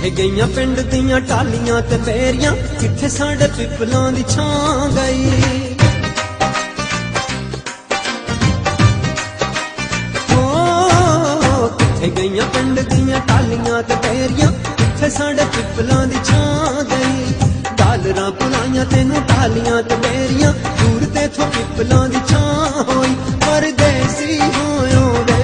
किथे गईयां पिंड दियां टालियां ते मेरियां, किथे साडे पिपलां दी छां गई। किथे गईयां पिंड दियां टालियां ते मेरियां, किथे साडे पिपलां दी छां गई। डालरां पुलाइयां तेनू टालियां ते मेरियां, दूर ते थों पिपलां दी छां होई। परदेसी होयो वे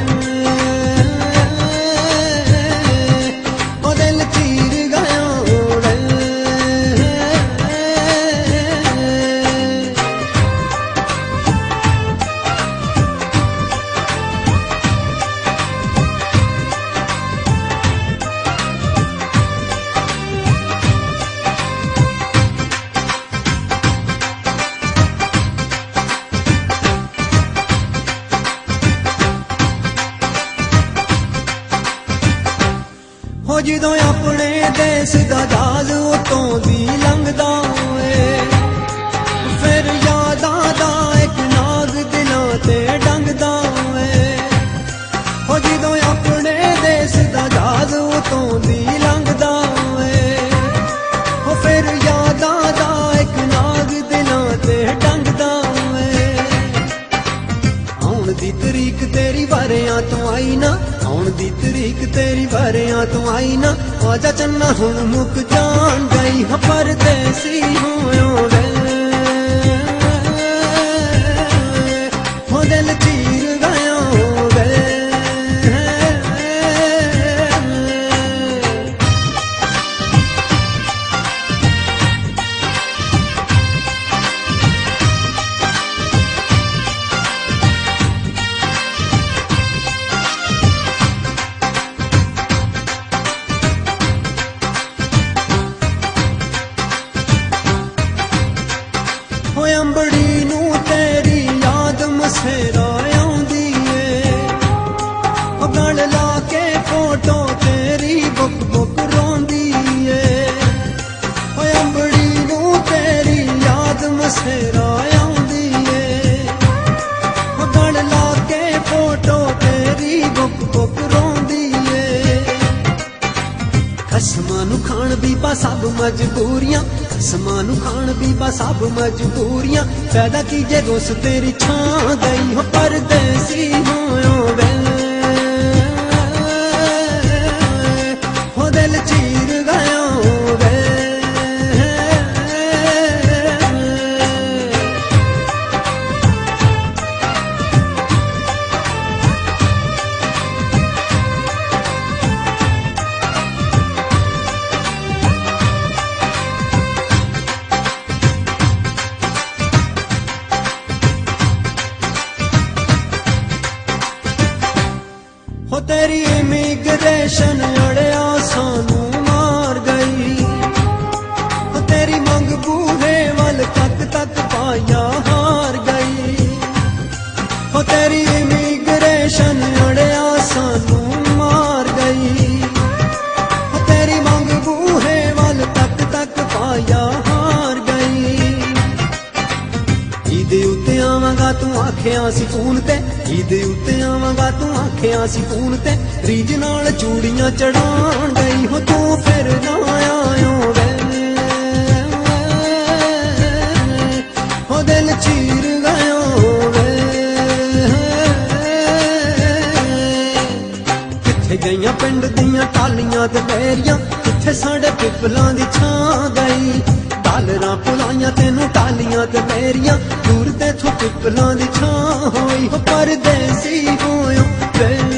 जदों अपने देश दा जहाज उतों दी लंघदा होए, फिर यादां दा एक नाग दिलां ते डंगदा होए। जदों अपने देश दा जहाज उतों दी लंघदा होए, फिर यादां दा एक नाग दिलां ते डंगदा होए। आउण दी तरीक तेरी वारियां तो आई ना, आउण दी तरीक तेरी वारियां तो आई ना, आजा चन्ना हुण मुक जान गई। परदेसी होयो वे हो दिल चीर गयो वे। अंबड़ी नू तेरी याद मसेरा आउंदी ए, गल ला के फोटो तेरी बुक बुक रोंदी ए। अंबड़ी नू तेरी याद मसेरा आउंदी ए, गल ला के फोटो तेरी बुक बुक रोंदी ए। कसमां नू खाण भी बा सब मजबूरियां, कसमां नू खाण भी बा सब मजबूरियां, पैदा कीजे रोस तेरी छां गई। हो परदेसी होयो वे हो दिल चीर गयो वे। हो तेरी इमिग्रेशन अड़िया सानू मार गई, हो तेरी मंग बूहे वाल तक तक पाया हार गई। हो तेरी इमिग्रेशन अड़िया सानू मार गई, हो तेरी मंग बूहे वाल तक तक पाया हार गई। ईद उत्ते आवांगा तू आखिया सी फोन ते, ईद उत्ते आवांगा तू आखिया सी फोन ते, रीज नाल चूड़ियां चढ़ाण गई। हो तू फिर ना आयो वे हो दिल चीर गयो वे। किथे गईयां पिंड दियां टालियां ते मेरियां, किथे साडे पिपलां दी छां गई। डालरां पुलाइयां तेनू टालियां ते मेरियां, दूर ते थों पिपलां दी छां होई। हो परदेसी होयो वे।